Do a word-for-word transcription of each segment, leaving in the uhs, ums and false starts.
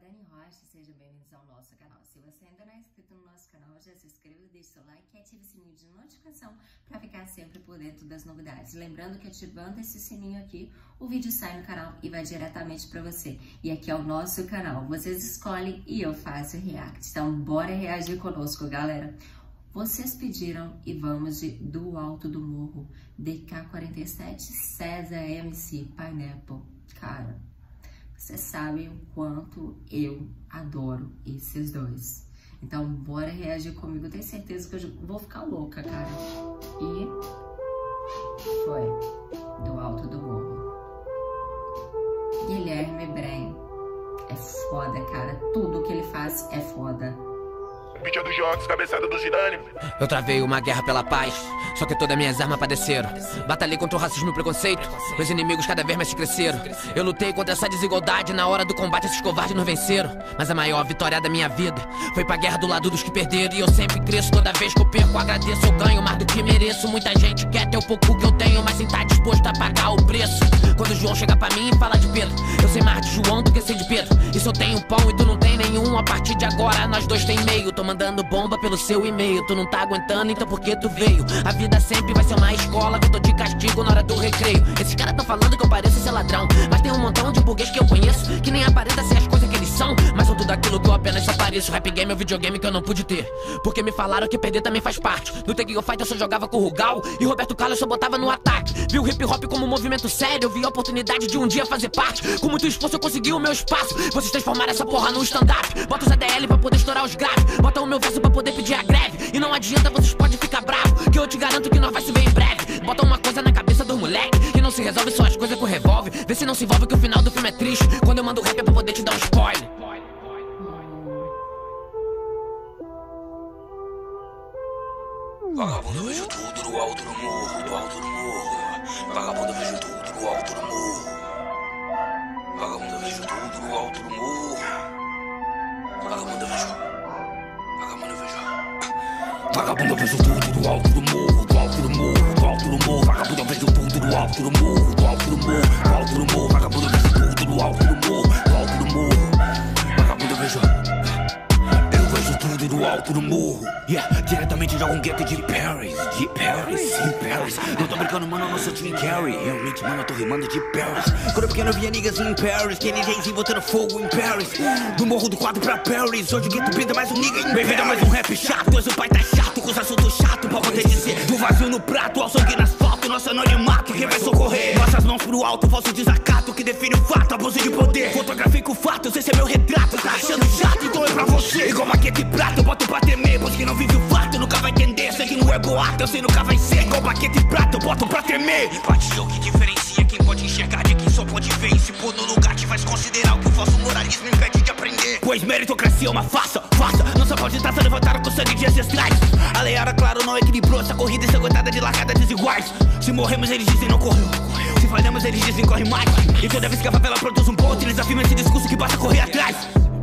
Dani Rocha, sejam bem-vindos ao nosso canal. Se você ainda não é inscrito no nosso canal, já se inscreva, deixe seu like e ative o sininho de notificação para ficar sempre por dentro das novidades. Lembrando que ativando esse sininho aqui, o vídeo sai no canal e vai diretamente para você. E aqui é o nosso canal, vocês escolhem e eu faço react. Então bora reagir conosco, galera. Vocês pediram e vamos de Do Alto do Morro, D K quarenta e sete, César M C, Pineapple. Cara, vocês sabem o quanto eu adoro esses dois. Então, bora reagir comigo. Eu tenho certeza que eu vou ficar louca, cara. E foi Do Alto do Morro. Guilherme Brem é foda, cara. Tudo que ele faz é foda. Vídeo do Jogos, cabeçada do Zidane. Eu travei uma guerra pela paz, só que todas minhas armas padeceram. Batalhei contra o racismo e o preconceito, meus inimigos cada vez mais cresceram. Eu lutei contra essa desigualdade, na hora do combate esses covardes não venceram. Mas a maior vitória da minha vida foi pra guerra do lado dos que perderam. E eu sempre cresço, toda vez que eu perco agradeço. Eu ganho mais do que mereço. Muita gente quer ter o pouco que eu tenho, mas sem estar disposto a pagar o preço. Quando o João chega pra mim e fala de Pedro, eu sei mais de João do que sei de Pedro. E se eu tenho pão e tu não tem nenhum, a partir de agora nós dois tem meio. Tô mandando bomba pelo seu e-mail. Tu não tá aguentando, então por que tu veio? A vida sempre vai ser uma escola, que eu tô de castigo na hora do recreio. Esses caras tão falando que eu pareço ser ladrão, mas tem um montão de burguês que eu conheço que nem aparenta ser as coisas que eles são, mas são tudo aquilo que eu apenas só pareço. Rap game é o videogame que eu não pude ter, porque me falaram que perder também faz parte. No The King of Fight eu só jogava com o Rugal e Roberto Carlos eu só botava no ataque. Vi o hip hop como um movimento sério, eu vi a oportunidade de um dia fazer parte. Com muito esforço eu consegui o meu espaço. Vocês transformaram essa porra num stand-up. Bota os A D L pra poder estourar os graves, bota o meu verso pra poder pedir a greve. E não adianta, vocês podem ficar bravo, que eu te garanto que nós vai se ver em breve. Bota uma coisa na cabeça do moleque, que não se resolve só as coisas com revólver. Vê se não se envolve que o final do filme é triste. Quando eu mando rap é pra poder te dar um spoiler. Vagabundo, eu vejo tudo do alto do morro, do alto do morro. Vagabundo, eu vejo tudo do alto do morro. Vagabundo, eu vejo tudo do alto do morro. Vagabundo, eu vejo. Vagabundo, eu vejo. Vagabundo, eu vejo tudo do alto do morro, do alto do morro, do alto do morro. Vagabundo, eu vejo tudo do alto do morro, do alto do morro, do alto do morro. Vagabundo, eu vejo tudo do alto do morro, do alto do morro. Vagabundo, eu vejo. Eu vejo tudo do alto do morro. Yeah, diretamente de algum gueto de Paris, de Paris, em Paris. Não tô brincando, mano, eu não sou Jim Carrey. Realmente, mano, eu tô rimando de Paris. Quando eu pequeno eu via niggas em Paris, Kenny Jay-Z botando fogo em Paris. Do morro do quadro pra Paris, hoje o gueto pinta mais um nigga em Bem-vindo a mais um rap chato, hoje o pai tá chato, com os assuntos chatos pra poder dizer. Do vazio no prato, ao sangue no asfalto, nosso anonimato, quem vai socorrer? Nossas mãos pro alto, falso desacato, que define o fato, abuso de poder. Fotografei com fatos, esse é meu retrato, tá achando chato, então é pra você. Igual maquete e prato, eu boto pra temer, pois quem não vive o fato nunca vai entender. Sei que não é boato, eu sei nunca vai ser. Igual baquete e prato, eu boto pra tremer. Empatia é o que diferencia quem pode enxergar de quem só pode ver. E se pôr no lugar te faz considerar o que o falso moralismo impede de aprender. Pois meritocracia é uma farsa, farsa. Não só pode estar levantada com sangue de ancestrais. A lei era, claro, não equilibrou essa corrida ensanguentada de largadas desiguais. Se morremos eles dizem não correu, se falhamos eles dizem corre mais. E toda vez que a favela produz um ponto, eles afirmam esse discurso que basta correr atrás.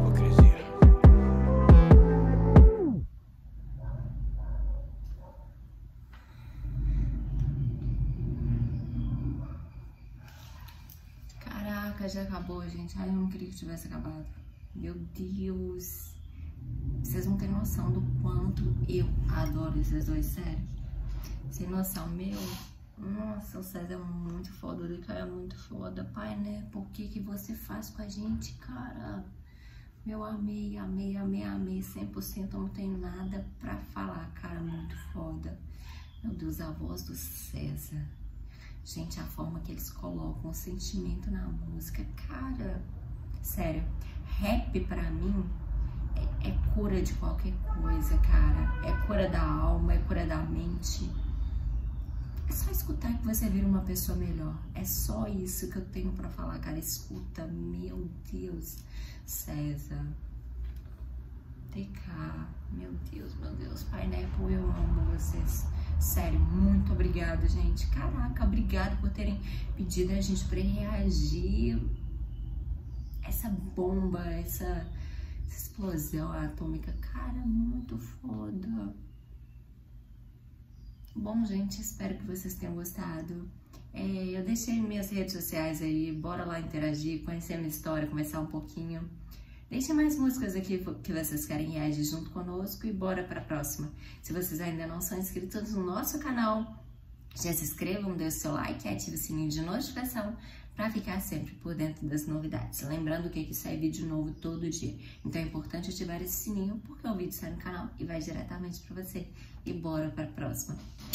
Já acabou, gente. Ai, eu não queria que tivesse acabado. Meu Deus. Vocês não têm noção do quanto eu adoro esses dois, sério. Sem noção, meu. Nossa, o César é muito foda, o D K é muito foda. Pai, né? Por que que você faz com a gente, cara? Meu, amei, amei, amei, amei. cem por cento não tenho nada pra falar, cara. Muito foda. Meu Deus, a voz do César. Gente, a forma que eles colocam o sentimento na música, cara, sério, rap pra mim é, é cura de qualquer coisa, cara, é cura da alma, é cura da mente. É só escutar que você vira uma pessoa melhor, é só isso que eu tenho pra falar, cara. Escuta, meu Deus, César, D K, meu Deus, meu Deus, Pineapple, eu amo vocês. Sério, muito obrigada, gente. Caraca, obrigada por terem pedido a gente pra reagir. Essa bomba, essa, essa explosão atômica. Cara, muito foda. Bom, gente, espero que vocês tenham gostado. É, eu deixei minhas redes sociais aí. Bora lá interagir, conhecer a minha história, conversar um pouquinho. Deixem mais músicas aqui que vocês querem reagir junto conosco e bora para a próxima. Se vocês ainda não são inscritos no nosso canal, já se inscrevam, dê o seu like e ative o sininho de notificação para ficar sempre por dentro das novidades. Lembrando que aqui sai vídeo novo todo dia, então é importante ativar esse sininho porque o vídeo sai no canal e vai diretamente para você. E bora para a próxima.